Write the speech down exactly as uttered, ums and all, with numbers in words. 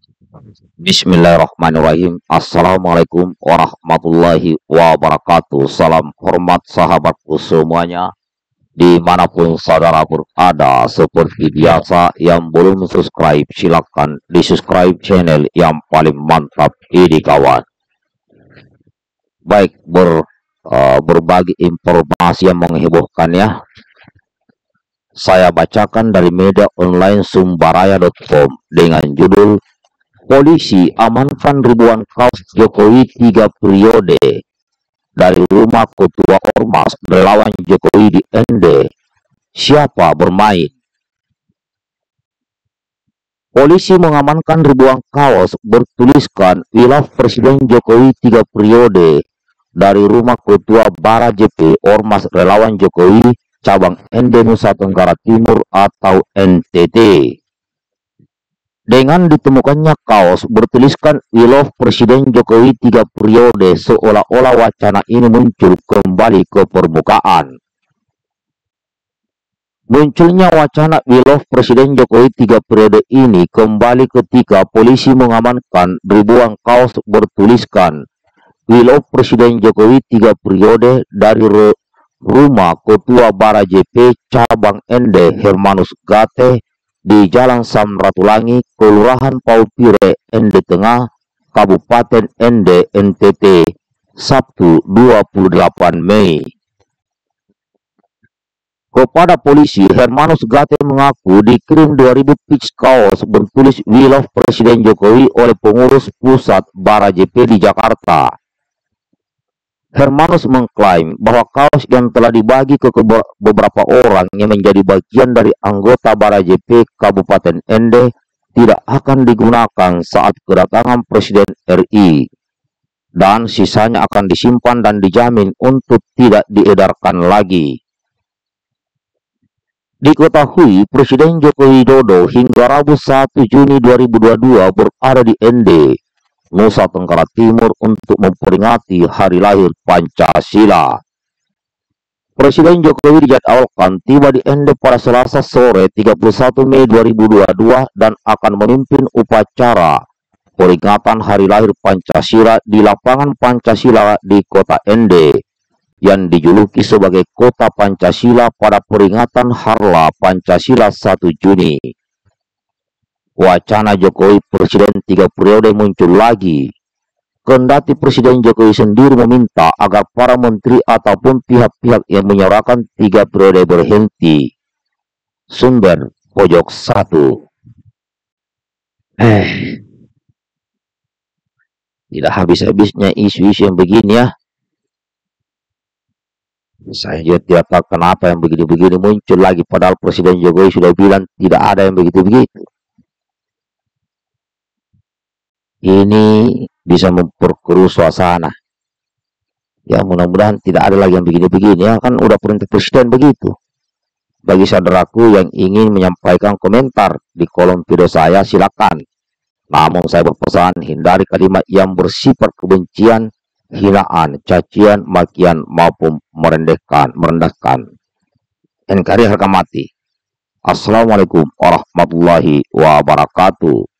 Bismillahirrahmanirrahim. Assalamualaikum warahmatullahi wabarakatuh. Salam hormat sahabatku semuanya, dimanapun saudara berada. Seperti biasa, yang belum subscribe silakan di subscribe channel yang paling mantap ini kawan. Baik, ber, uh, berbagi informasi yang menghebohkan ya. Saya bacakan dari media online sumbaraya titik com dengan judul Polisi amankan ribuan kaos Jokowi tiga periode dari rumah ketua Ormas relawan Jokowi di N D. Siapa bermain? Polisi mengamankan ribuan kaos bertuliskan We Love Presiden Jokowi tiga periode dari rumah ketua Bara J P Ormas relawan Jokowi cabang N D Nusa Tenggara Timur atau N T T. Dengan ditemukannya kaos bertuliskan We Love Presiden Jokowi tiga periode, seolah-olah wacana ini muncul kembali ke permukaan. Munculnya wacana We Love Presiden Jokowi tiga periode ini kembali ketika polisi mengamankan ribuan kaos bertuliskan We Love Presiden Jokowi tiga periode dari rumah Ketua Bara J P cabang N D Hermanus Gate di Jalan Samratulangi, Kelurahan Paupire, N D Tengah, Kabupaten N D, N T T, Sabtu dua puluh delapan Mei. Kepada polisi, Hermanus Gate mengaku dikirim dua ribu piece kaos bertulis We Love Presiden Jokowi oleh pengurus pusat Bara J P di Jakarta. Hermanus mengklaim bahwa kaos yang telah dibagi ke beberapa orang yang menjadi bagian dari anggota Bara J P Kabupaten N D tidak akan digunakan saat kedatangan Presiden R I dan sisanya akan disimpan dan dijamin untuk tidak diedarkan lagi. Diketahui Presiden Joko Widodo hingga Rabu satu Juni dua ribu dua puluh dua berada di N D Nusa Tenggara Timur untuk memperingati hari lahir Pancasila. Presiden Jokowi dijadwalkan tiba di N D pada Selasa sore tiga puluh satu Mei dua ribu dua puluh dua dan akan memimpin upacara peringatan hari lahir Pancasila di lapangan Pancasila di kota N D yang dijuluki sebagai Kota Pancasila pada peringatan Harla Pancasila satu Juni. Wacana Jokowi Presiden tiga periode muncul lagi. Kendati Presiden Jokowi sendiri meminta agar para menteri ataupun pihak-pihak yang menyuarakan tiga periode berhenti. Sumber pojok satu. Eh, tidak habis-habisnya isu-isu yang begini ya. Saya juga tidak tahu kenapa yang begini-begini muncul lagi, padahal Presiden Jokowi sudah bilang tidak ada yang begitu-begitu. Ini bisa memperkeruh suasana. Ya mudah-mudahan tidak ada lagi yang begini-begini ya, kan udah perintah presiden begitu. Bagi saudaraku yang ingin menyampaikan komentar di kolom video saya silakan. Namun saya berpesan hindari kalimat yang bersifat kebencian, hinaan, cacian, makian maupun merendahkan, merendahkan. N K R I harga mati. Assalamualaikum warahmatullahi wabarakatuh.